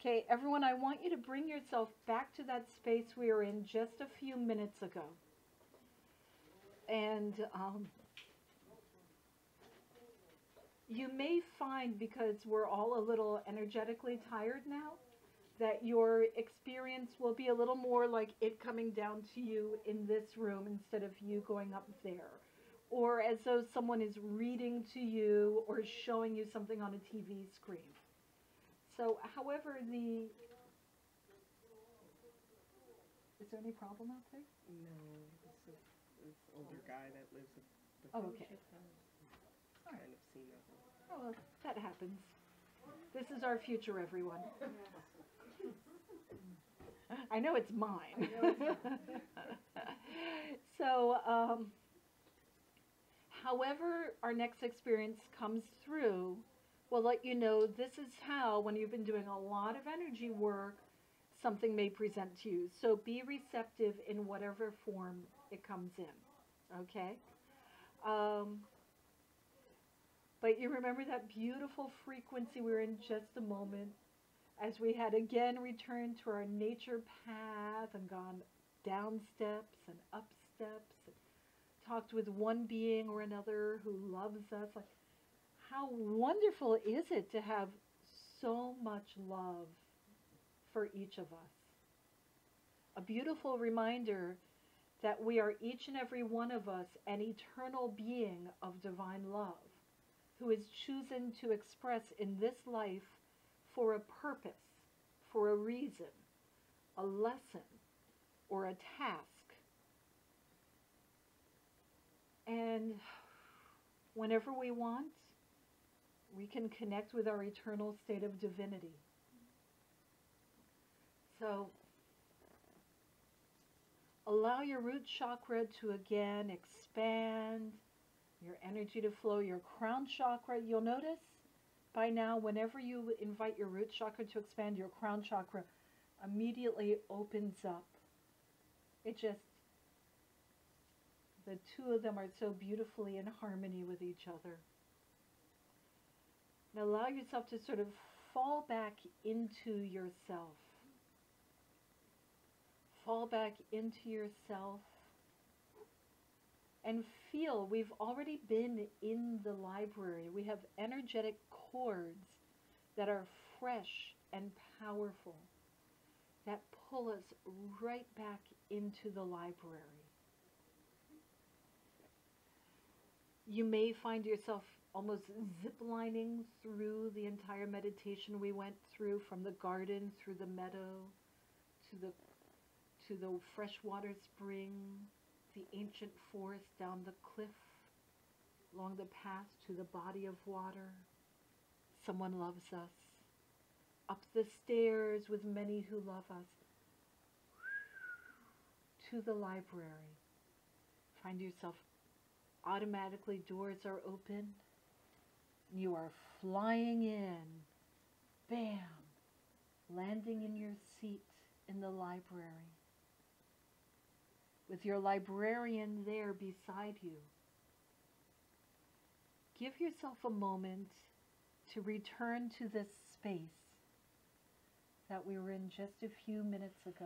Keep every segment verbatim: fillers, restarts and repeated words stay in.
Okay, everyone, I want you to bring yourself back to that space we were in just a few minutes ago. And um, you may find, because we're all a little energetically tired now, that your experience will be a little more like it coming down to you in this room instead of you going up there. Or as though someone is reading to you or showing you something on a T V screen. So, however, the... Is there any problem out there? No, it's a, this older guy that lives with the Oh, okay. Kind of seen that one. Oh, well, that happens. This is our future, everyone. I know it's mine. So, um, however our next experience comes through, we'll let you know this is how, when you've been doing a lot of energy work, something may present to you. So be receptive in whatever form it comes in, okay? Um, but you remember that beautiful frequency we were in just a moment, as we had again returned to our nature path and gone down steps and up steps, and talked with one being or another who loves us. Like, how wonderful is it to have so much love for each of us? A beautiful reminder that we are, each and every one of us, an eternal being of divine love who is chosen to express in this life for a purpose, for a reason, a lesson, or a task. And whenever we want, we can connect with our eternal state of divinity. So, allow your root chakra to again expand, your energy to flow, your crown chakra. You'll notice by now, whenever you invite your root chakra to expand, your crown chakra immediately opens up. It just, the two of them are so beautifully in harmony with each other. Now allow yourself to sort of fall back into yourself. Fall back into yourself and feel we've already been in the library. We have energetic cords that are fresh and powerful that pull us right back into the library. You may find yourself almost ziplining through the entire meditation we went through, from the garden through the meadow to the to the freshwater spring, the ancient forest, down the cliff, along the path to the body of water. Someone loves us. Up the stairs with many who love us. To the library. Find yourself automatically, doors are open. You are flying in. Bam! Landing in your seat in the library, with your librarian there beside you. Give yourself a moment to return to this space that we were in just a few minutes ago.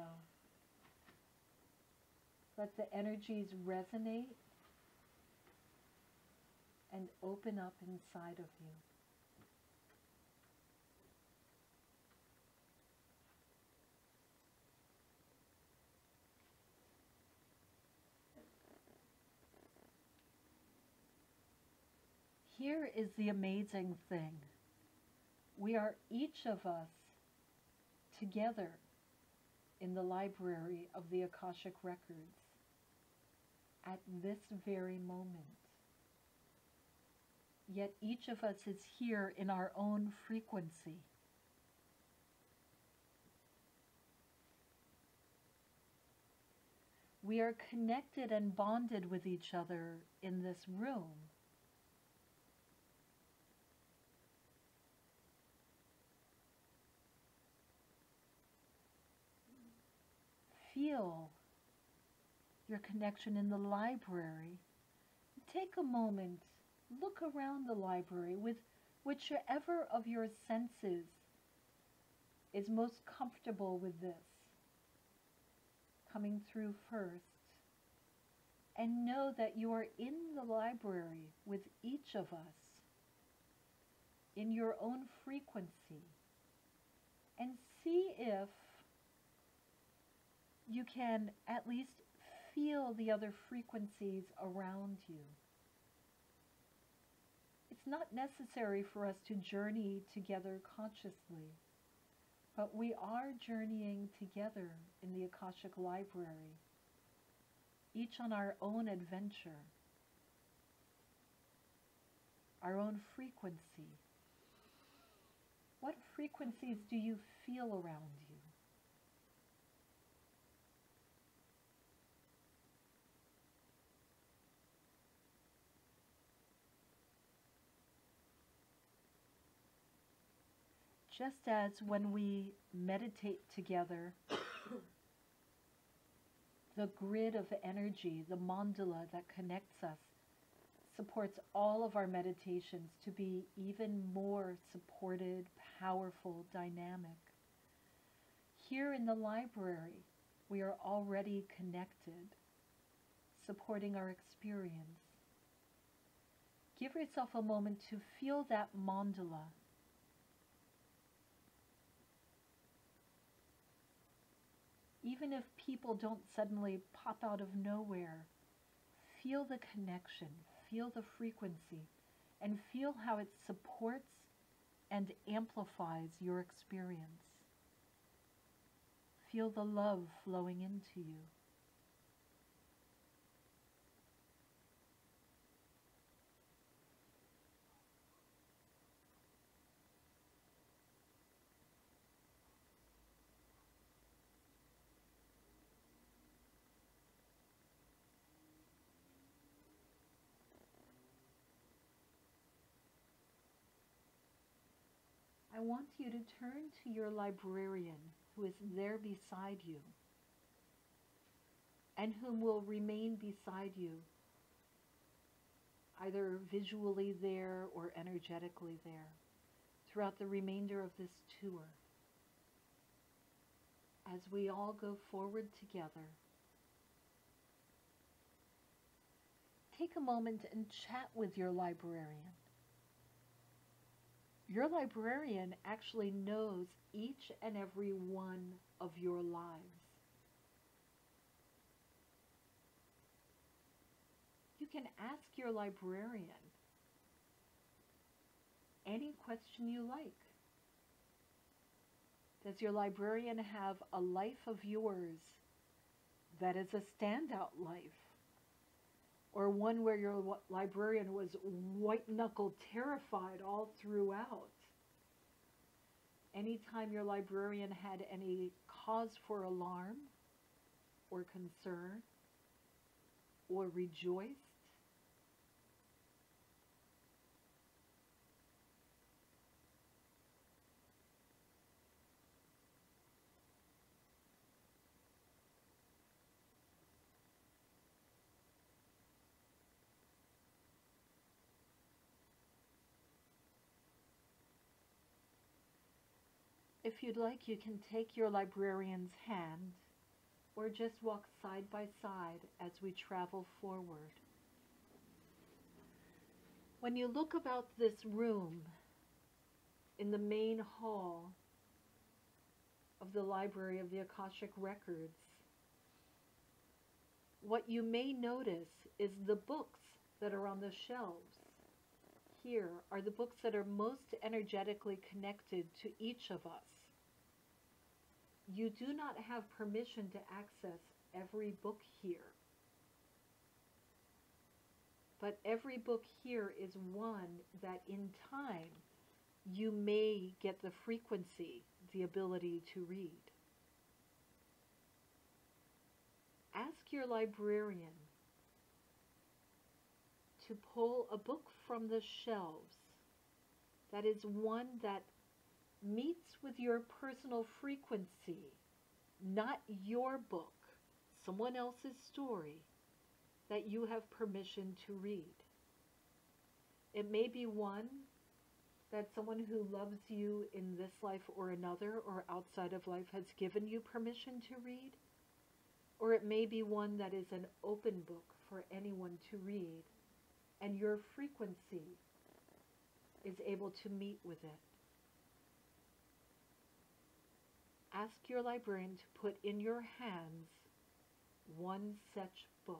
Let the energies resonate and open up inside of you. Here is the amazing thing. We are, each of us, together in the library of the Akashic Records at this very moment. Yet each of us is here in our own frequency. We are connected and bonded with each other in this room. Feel your connection in the library. Take a moment, look around the library with whichever of your senses is most comfortable with this, coming through first. And know that you are in the library with each of us, in your own frequency. And see if you can at least feel the other frequencies around you. It's not necessary for us to journey together consciously, but we are journeying together in the Akashic Library, each on our own adventure, our own frequency. What frequencies do you feel around you? Just as when we meditate together, the grid of energy, the mandala that connects us, supports all of our meditations to be even more supported, powerful, dynamic. Here in the library, we are already connected, supporting our experience. Give yourself a moment to feel that mandala. Even if people don't suddenly pop out of nowhere, feel the connection, feel the frequency, and feel how it supports and amplifies your experience. Feel the love flowing into you. I want you to turn to your librarian who is there beside you and whom will remain beside you, either visually there or energetically there, throughout the remainder of this tour. As we all go forward together, take a moment and chat with your librarian. Your librarian actually knows each and every one of your lives. You can ask your librarian any question you like. Does your librarian have a life of yours that is a standout life? Or one where your librarian was white-knuckle terrified all throughout? Anytime your librarian had any cause for alarm or concern or rejoiced? If you'd like, you can take your librarian's hand or just walk side by side as we travel forward. When you look about this room in the main hall of the Library of the Akashic Records, what you may notice is the books that are on the shelves. Here are the books that are most energetically connected to each of us. You do not have permission to access every book here. But every book here is one that in time you may get the frequency, the ability to read. Ask your librarian to pull a book from the shelves that is one that meets with your personal frequency, not your book, someone else's story that you have permission to read. It may be one that someone who loves you in this life or another or outside of life has given you permission to read. Or it may be one that is an open book for anyone to read, and your frequency is able to meet with it. Ask your librarian to put in your hands one such book.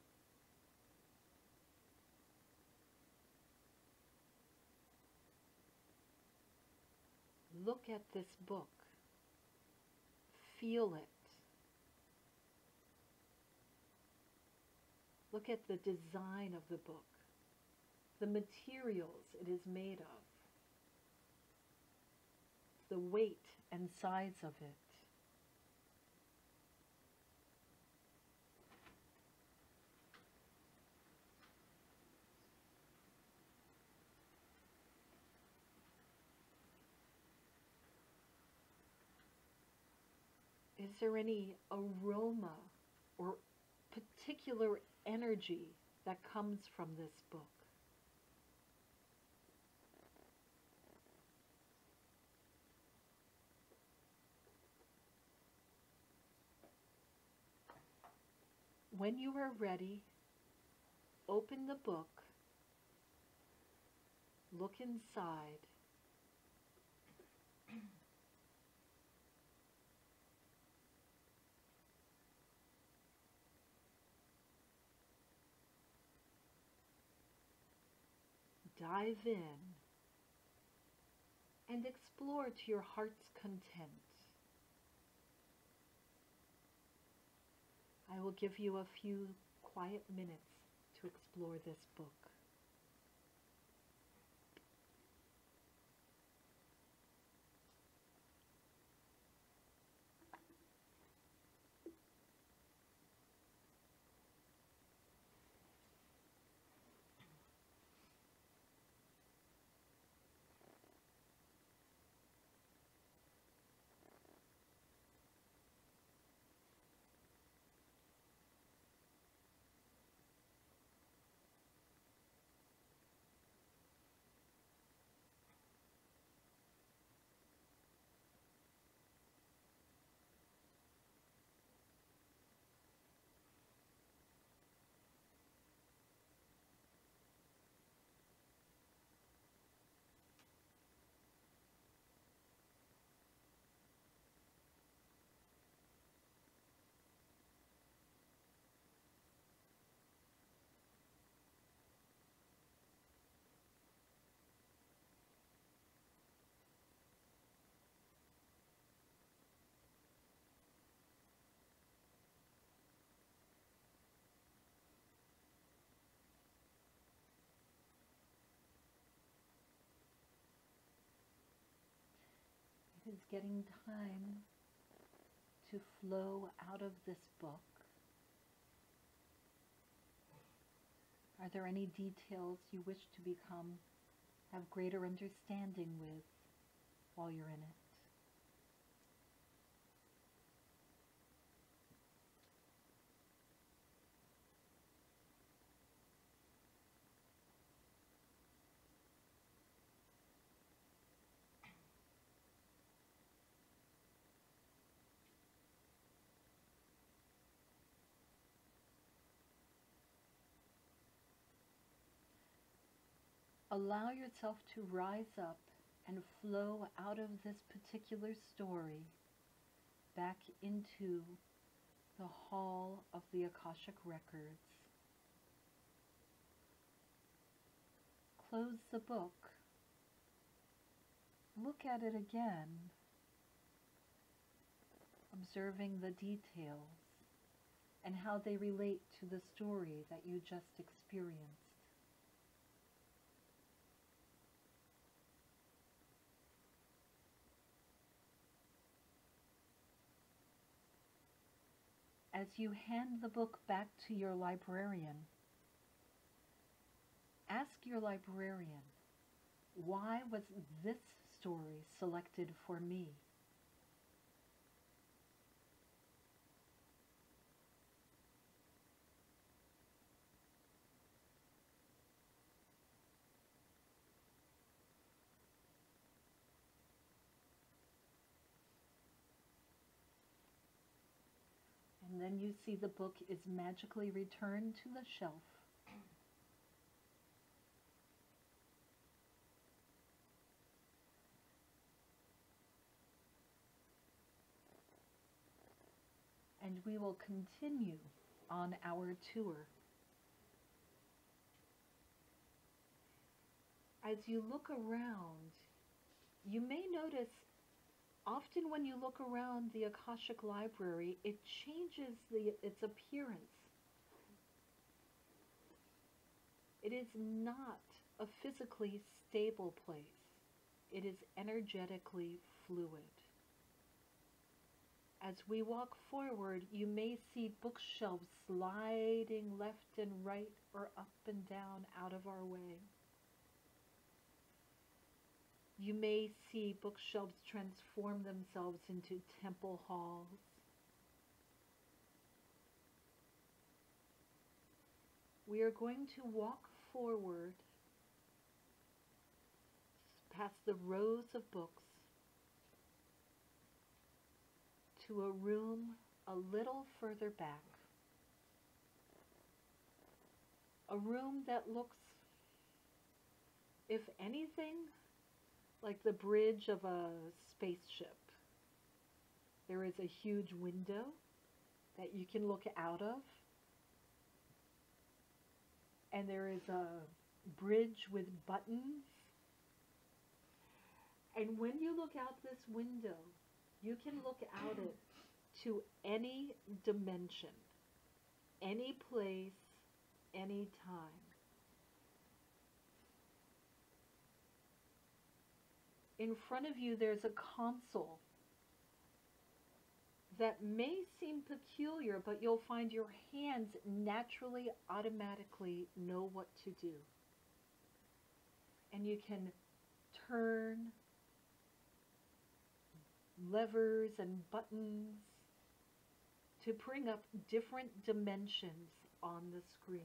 Look at this book. Feel it. Look at the design of the book, the materials it is made of, the weight and size of it. Is there any aroma or particular energy that comes from this book? When you are ready, open the book, look inside, dive in, and explore to your heart's content. I will give you a few quiet minutes to explore this book. It is getting time to flow out of this book. Are there any details you wish to become, have greater understanding with while you're in it? Allow yourself to rise up and flow out of this particular story back into the hall of the Akashic Records. Close the book. Look at it again, observing the details and how they relate to the story that you just experienced. As you hand the book back to your librarian, ask your librarian, why was this story selected for me? then you see the book is magically returned to the shelf. And we will continue on our tour. As you look around, you may notice often when you look around the Akashic Library, it changes the, its appearance. It is not a physically stable place. It is energetically fluid. As we walk forward, you may see bookshelves sliding left and right or up and down out of our way. You may see bookshelves transform themselves into temple halls. We are going to walk forward past the rows of books to a room a little further back. A room that looks, if anything, like the bridge of a spaceship. There is a huge window that you can look out of. And there is a bridge with buttons. And when you look out this window, you can look out it to any dimension, any place, any time. In front of you, there's a console that may seem peculiar, but you'll find your hands naturally, automatically know what to do. And you can turn levers and buttons to bring up different dimensions on the screen.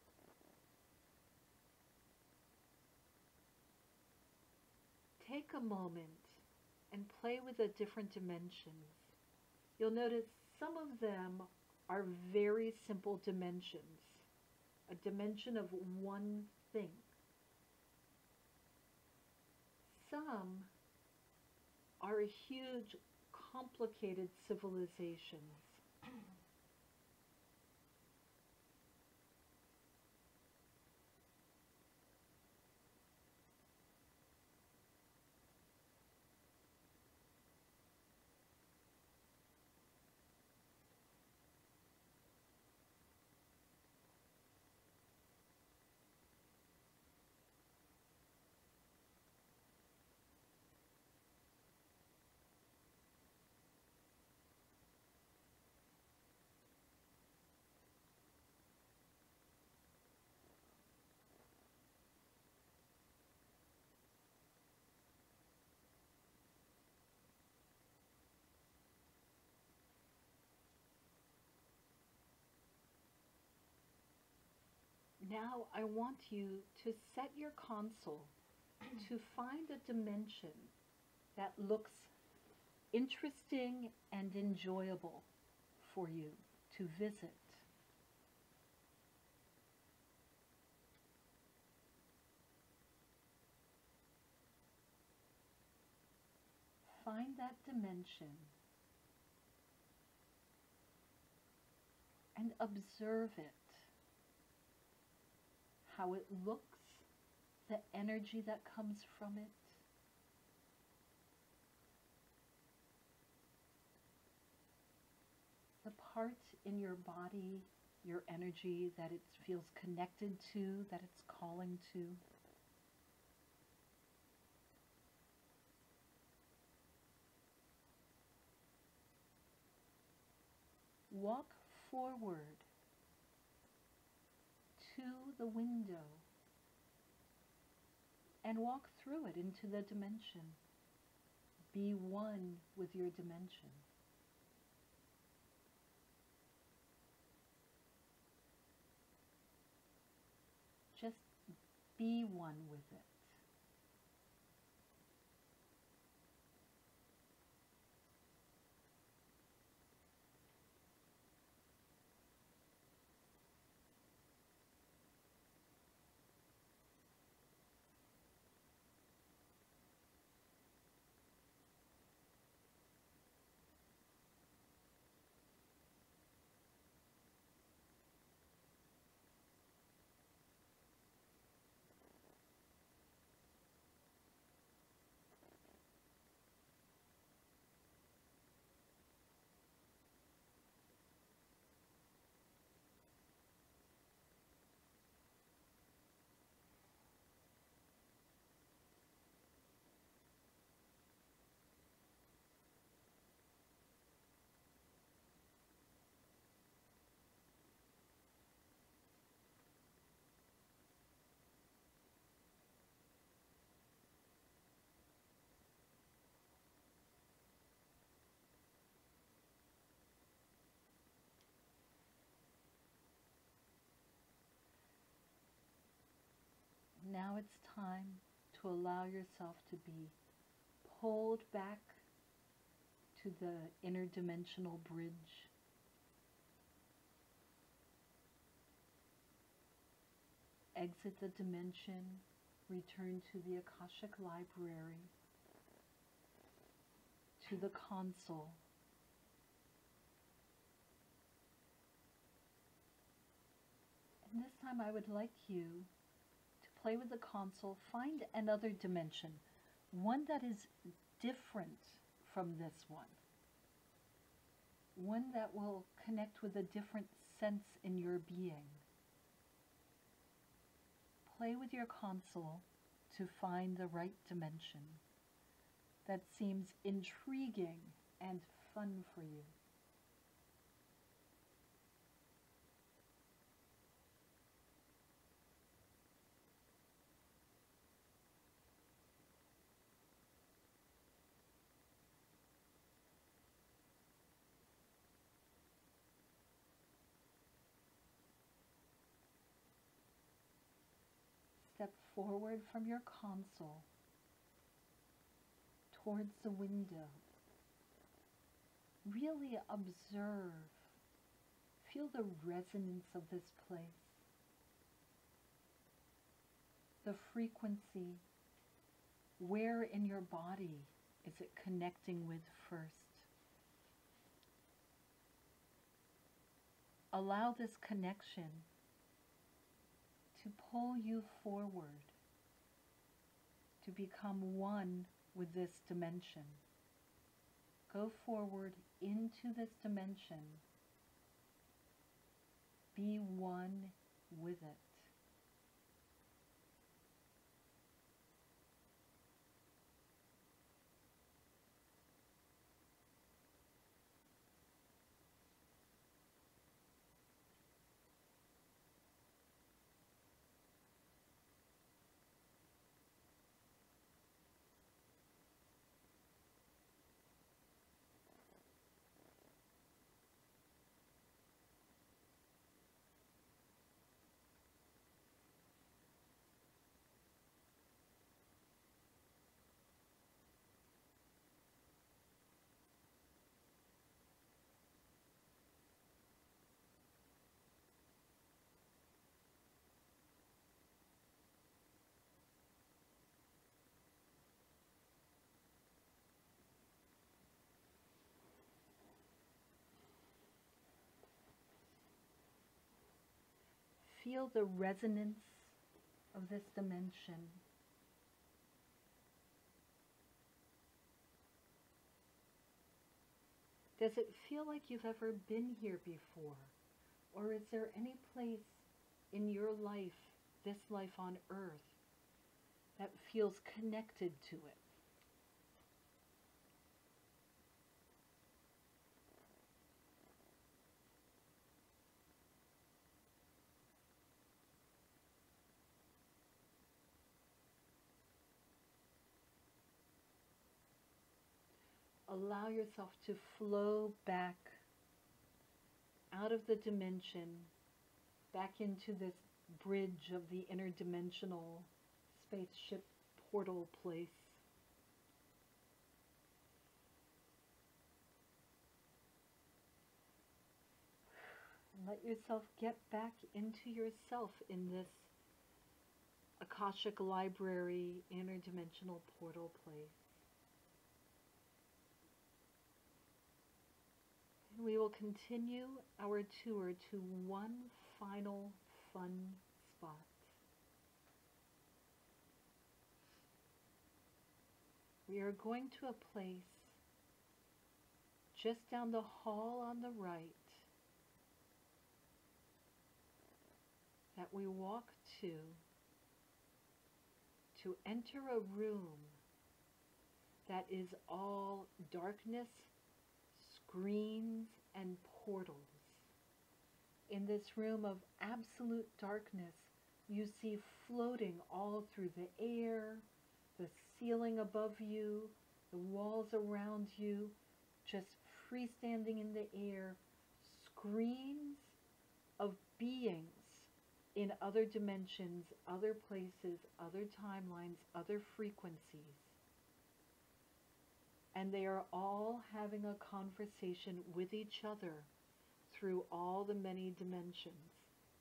Take a moment and play with the different dimensions. You'll notice some of them are very simple dimensions, a dimension of one thing. Some are huge, complicated civilizations. Now I want you to set your console to find a dimension that looks interesting and enjoyable for you to visit. Find that dimension and observe it. How it looks, the energy that comes from it. The part in your body, your energy that it feels connected to, that it's calling to. Walk forward to the window and walk through it into the dimension. Be one with your dimension. Just be one with it. now it's time to allow yourself to be pulled back to the interdimensional bridge. Exit the dimension, return to the Akashic Library, to the console. And this time I would like you to play with the console, find another dimension, one that is different from this one, one that will connect with a different sense in your being. Play with your console to find the right dimension that seems intriguing and fun for you. Step forward from your console towards the window. Really observe, feel the resonance of this place, the frequency. Where in your body is it connecting with first? Allow this connection to pull you forward, to become one with this dimension. Go forward into this dimension. Be one with it. Feel the resonance of this dimension. Does it feel like you've ever been here before? Or is there any place in your life, this life on earth, that feels connected to it? Allow yourself to flow back out of the dimension, back into this bridge of the interdimensional spaceship portal place. Let yourself get back into yourself in this Akashic Library interdimensional portal place. We will continue our tour to one final fun spot. We are going to a place just down the hall on the right that we walk to to enter a room that is all darkness, screens, and portals. In this room of absolute darkness, you see floating all through the air, the ceiling above you, the walls around you, just freestanding in the air, screens of beings in other dimensions, other places, other timelines, other frequencies. And they are all having a conversation with each other through all the many dimensions.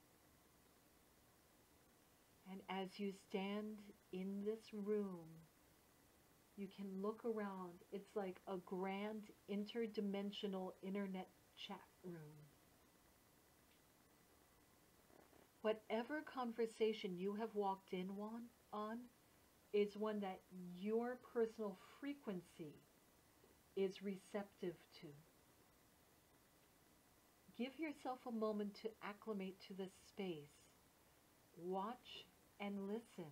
And as you stand in this room, you can look around. It's like a grand interdimensional internet chat room. Whatever conversation you have walked in on, on is one that your personal frequency is receptive to. Give yourself a moment to acclimate to this space. Watch and listen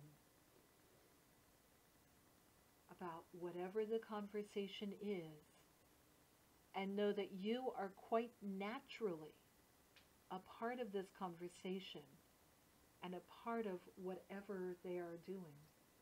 about whatever the conversation is, and know that you are quite naturally a part of this conversation and a part of whatever they are doing.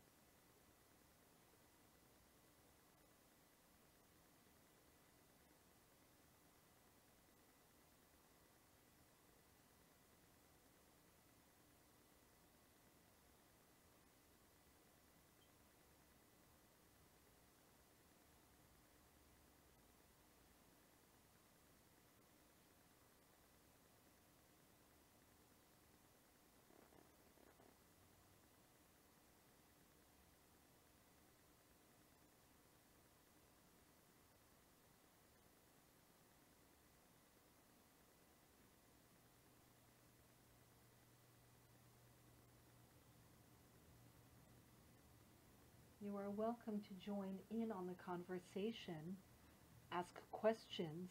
You are welcome to join in on the conversation, ask questions,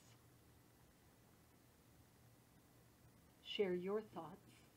share your thoughts.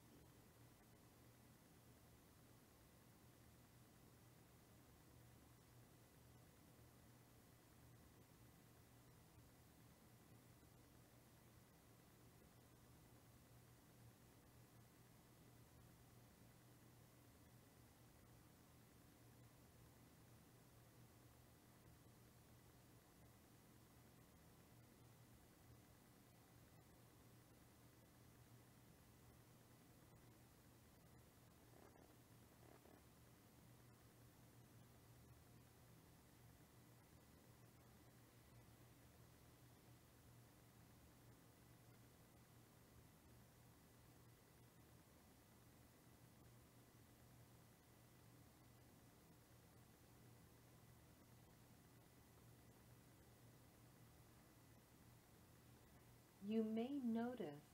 You may notice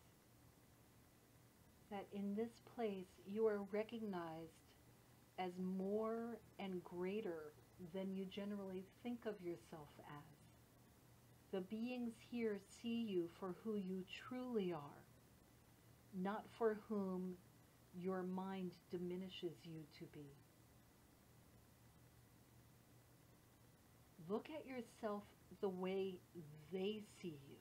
that in this place you are recognized as more and greater than you generally think of yourself as. The beings here see you for who you truly are, not for whom your mind diminishes you to be. Look at yourself the way they see you.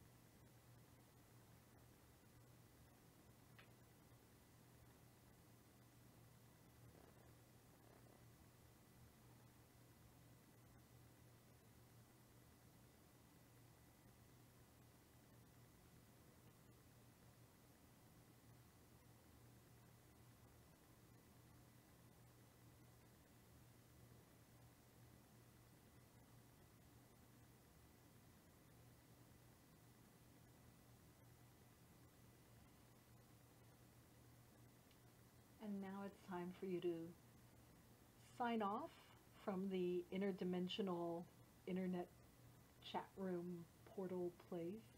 And now it's time for you to sign off from the interdimensional internet chat room portal place.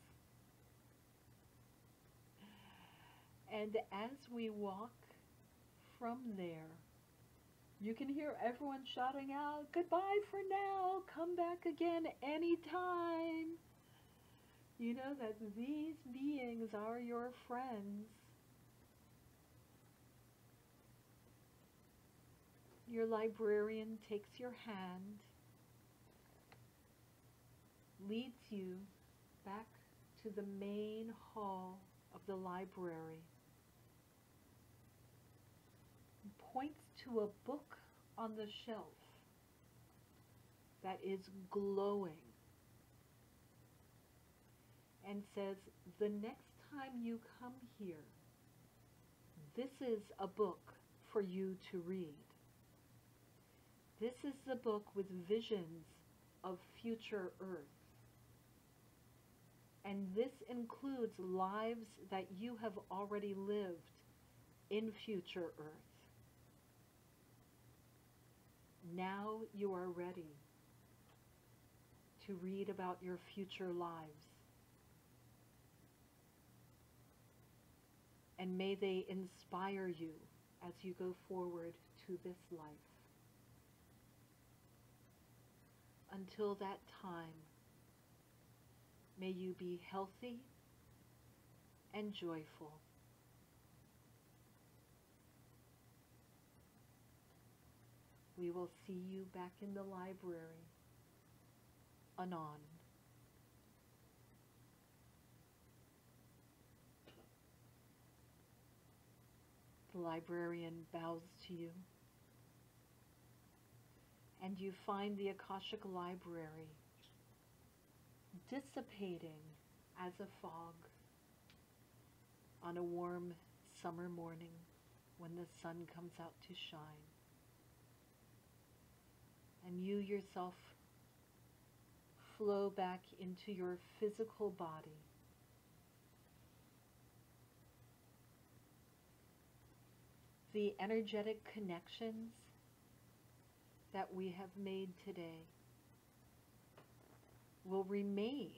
And as we walk from there, you can hear everyone shouting out, "Goodbye for now, come back again anytime." You know that these beings are your friends. Your librarian takes your hand, leads you back to the main hall of the library, and points to a book on the shelf that is glowing, and says, "The next time you come here, this is a book for you to read. This is the book with visions of future Earth. And this includes lives that you have already lived in future Earth. Now you are ready to read about your future lives. And may they inspire you as you go forward to this life. Until that time, may you be healthy and joyful. We will see you back in the library anon. The librarian bows to you, and you find the Akashic Library dissipating as a fog on a warm summer morning when the sun comes out to shine. And you yourself flow back into your physical body. The energetic connections that we have made today will remain.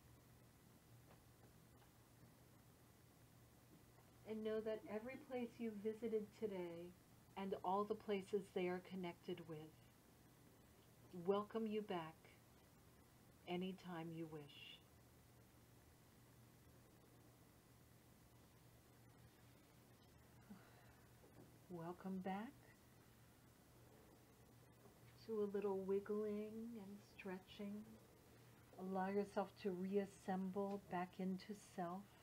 And know that every place you visited today and all the places they are connected with welcome you back anytime you wish. Welcome back to a little wiggling and stretching. Allow yourself to reassemble back into self.